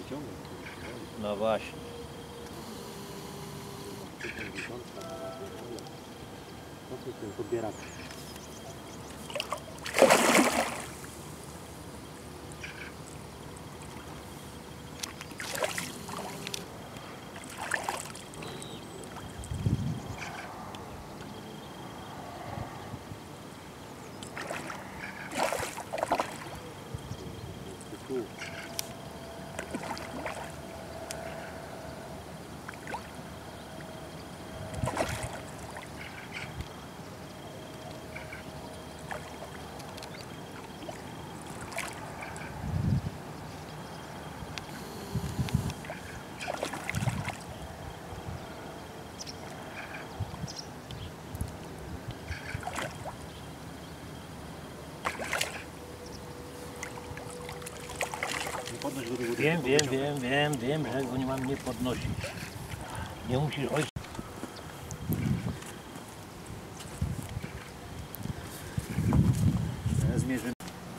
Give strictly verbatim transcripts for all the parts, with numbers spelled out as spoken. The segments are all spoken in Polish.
No właśnie. Wiem, wiem, wiem, wiem, wiem, że go nie mam nie podnosić. Nie musisz ojciec. Zmierzymy.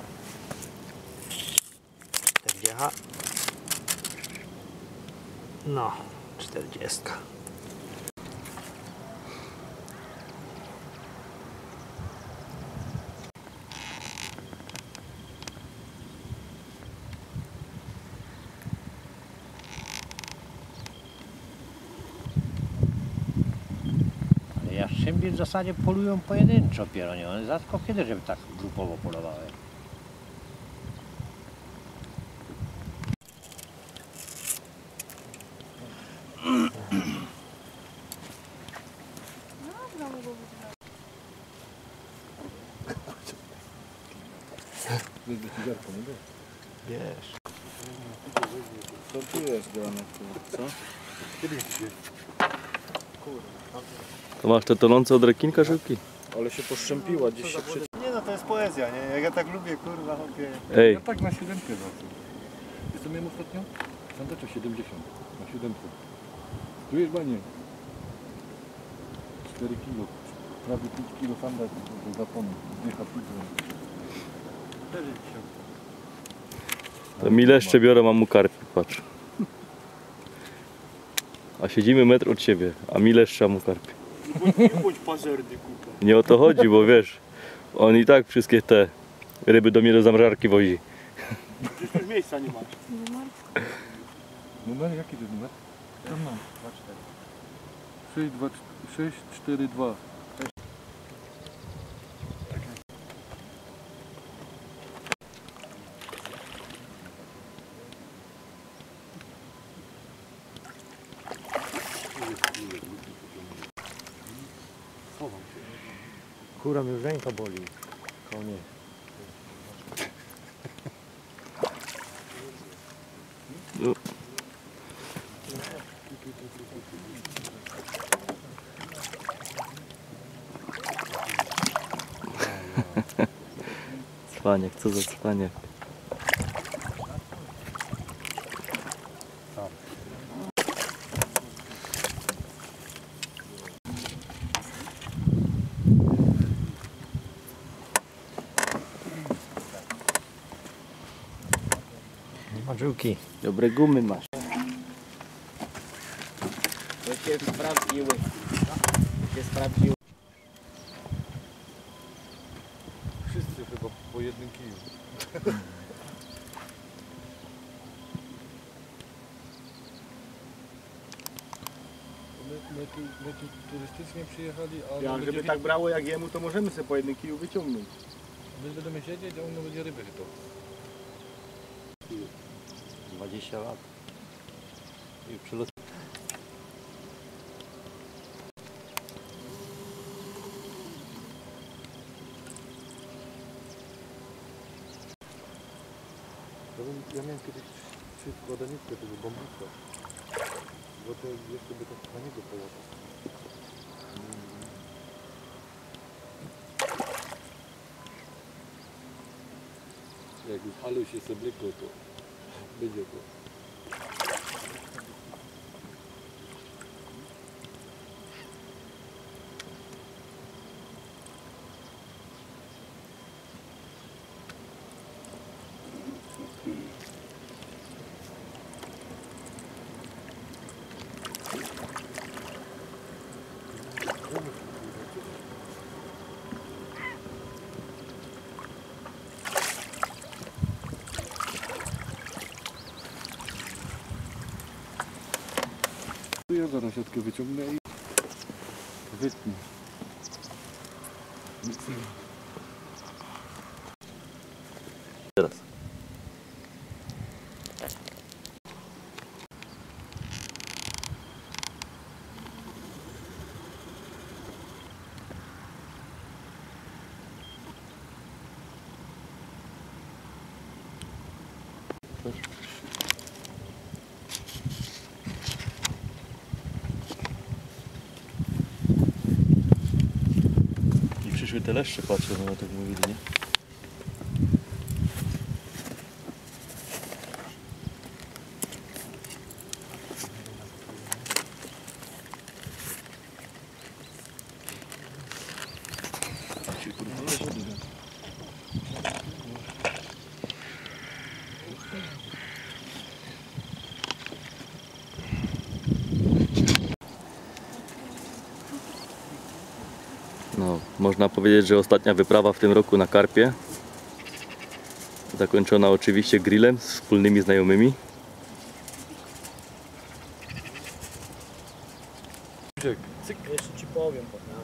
czterdzieści. No, czterdziestka. Jaszczębie w zasadzie polują pojedynczo pieronie, one rzadko kiedy, żeby tak grupowo polowały. Wiesz. To tu jest grane, co? To masz te tonące od rekinka żyłki? Ale się poszczępiła, gdzieś się przy... Nie no, to jest poezja, nie? Jak ja tak lubię, kurwa, chłopie. Ej, Ja tak na siódemkę wracam. Wiesz co miałem ostatnio? Sandacza siedemdziesiąt. Na siódemkę. Tu jest banie. cztery kilo. Prawie pięć kilo sandacz do zaponu. Dwie hapidzy. to mi leszcze biorę, mam mu karpi, patrz. A siedzimy metr od siebie, a mi leszcze, a mu karpi. Nie bądź pazerny, kurwa. Nie o to chodzi, bo wiesz, on i tak wszystkie te ryby do mnie do zamrażarki wozi. Przecież już miejsca nie masz. Numer? Jaki to jest numer? Tam mam. sześć dwa sześć cztery dwa. Kura mi już ręka boli. Konie. No. Cwaniak, co za cwaniak. Żyłki. Dobre gumy masz. To się sprawdziły. To się sprawdziły. Wszyscy chyba po jednym kiju. My, my, tu, my tu turystycznie przyjechali, a Ja, on żeby będzie tak brało jak jemu, to możemy sobie po jednym kiju wyciągnąć. My będziemy siedzieć, a on będzie ryby to. dwadzieścia lat. I przylot. Ja, bym, ja miałem kiedyś trzy składaniczkę tego bambusa. Bo to jeszcze by tak na niego połapał. Jak już halu się seblikło, to będzie to. wędkę wyciągnę i wytnę. Teraz. I przyszły te leszcze, patrzę, no tak mówili, nie? No, można powiedzieć, że ostatnia wyprawa w tym roku na karpie. Zakończona oczywiście grillem z wspólnymi znajomymi. Cyk, jeszcze ci powiem.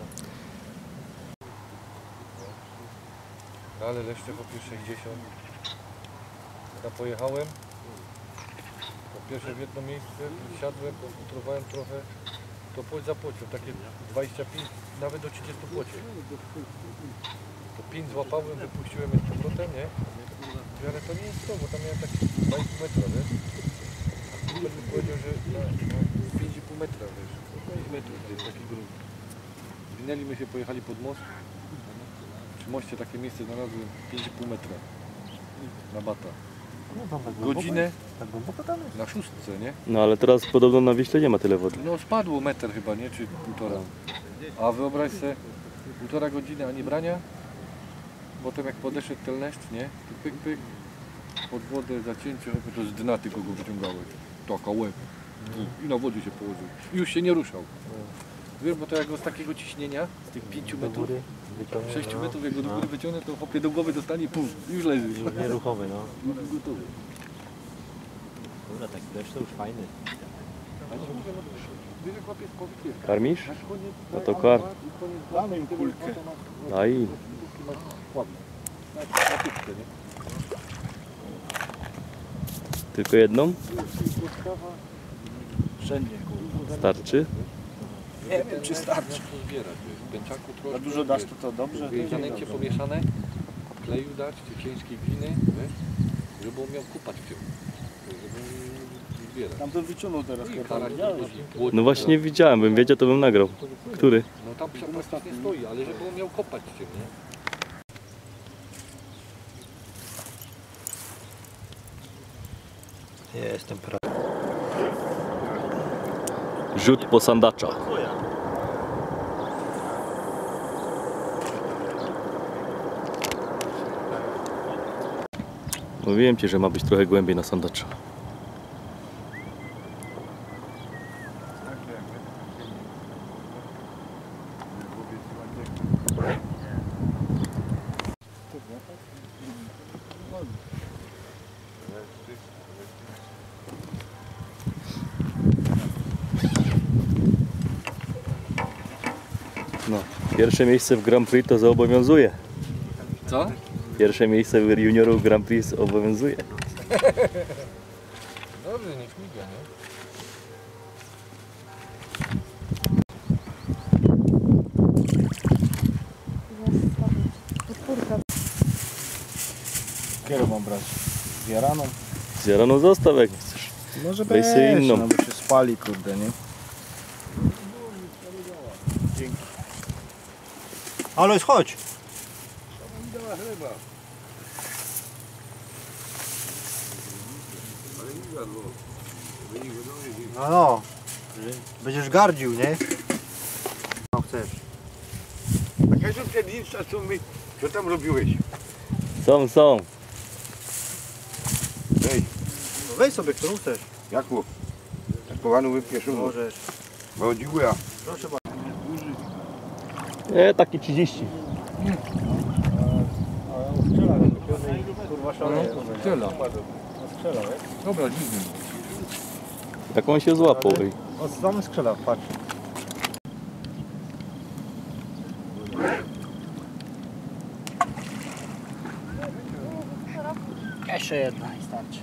Ale leszcze po pierwsze sześćdziesiąt. Ja pojechałem. Po pierwsze w jedno miejsce, siadłem, próbowałem trochę. To płoć za płocią, takie dwadzieścia pięć, nawet do trzydziestu płocie. To pięć złapałem, wypuściłem je z powrotem, nie? Mówię, ale to nie jest to, bo tam miałem takie dwa i pół metra, wiesz? A Kuber mi powiedział, że na, na pięć i pół metra, wiesz? pięć metrów, to jest taki grób. Zwinęliśmy się, pojechali pod most. Przy moście takie miejsce znalazłem pięć i pół metra. Na bata. Godzinę Tak głęboko tam jest? na szóstce, nie? No ale teraz podobno na Wiśle nie ma tyle wody. No spadło metr chyba, nie? Czy półtora. A wyobraź sobie, półtora godziny ani brania. Potem jak podeszedł ten leszcz, nie? To pyk, pyk. Pod wodę zacięcie, to z dna tylko go wyciągałeś. Taka łeb. I na wodzie się położył. I już się nie ruszał. Wiesz, bo to jak go z takiego ciśnienia, z tych pięciu metrów, sześciu metrów, jak go do góry wyciągnę, to chłopie do głowy dostanie i puf, już leży. Nieruchomy, no. Gotowy. Dobra, tak deszcz to już fajny. Karmisz? No to karm. Damy im kulkę. Daj. Tylko jedną? Wszędzie. Starczy? Nie wiem, czy starczy. Pęczaku Za troszkę. dużo dasz, to to dobrze? Zanęcie pomieszane, kleju dać, czy ciężkiej gliny, wiesz, żeby on miał kupać w tym, żeby zbierać. Tam to wyciągnął teraz. I chyba, karać, widziałeś? No właśnie widziałem, bym wiedział, to bym nagrał. Który? No tam praktycznie stoi, ale żeby on miał kopać w tym, nie? Jestem prawie. Rzut po sandacza. Mówiłem ci, że ma być trochę głębiej na sandacza. No, pierwsze miejsce w Grand Prix to zobowiązuje. Co? Pierwsze miejsce w juniorów Grand Prix obowiązuje. Dobrze, niech śmiga, nie? Kierę mam brać. Zjaraną? Zjaraną zostaw jak chcesz. Może Weź sobie inną. no bo się spali, kurde, nie? Dzięki. Ale chodź! No no, będziesz gardził, nie? No chcesz. A Kaziu przedlicza, co my, co tam robiłeś? Są, są. Ej, No weź sobie, którą chcesz. Jaku, takowanu wypieszą, Możesz. bo dziękuję. Proszę bardzo. Nie, taki trzydzieści. Kurwa szaleje. Strzela. Dobra, dziwny. Jak on się złapał. Ej. Od strony skrzela, patrz. Jeszcze jedna i starczy.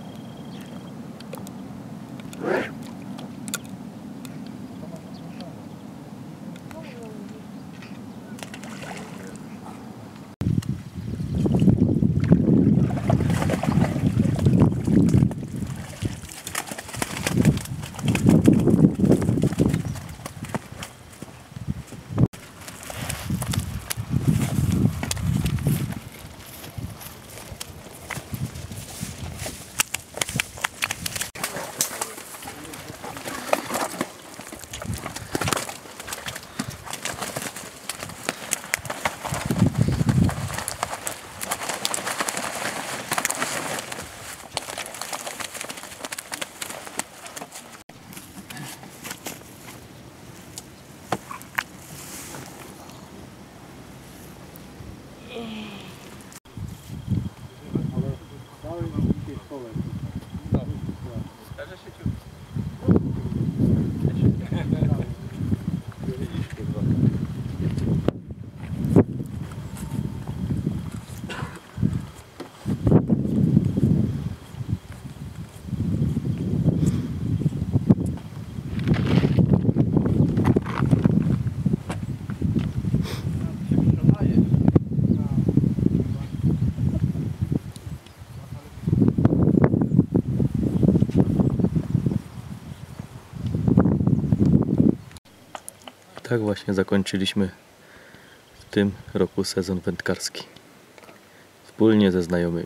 Tak właśnie zakończyliśmy w tym roku sezon wędkarski. Wspólnie ze znajomymi.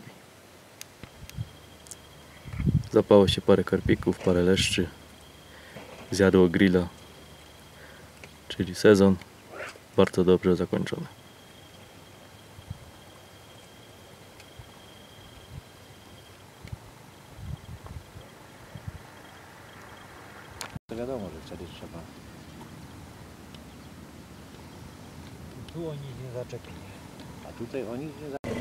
Zapało się parę karpików, parę leszczy. Zjadło grilla. Czyli sezon bardzo dobrze zakończony. To wiadomo, że wtedy trzeba. Tu oni nie zaczepili. A tutaj oni nie za...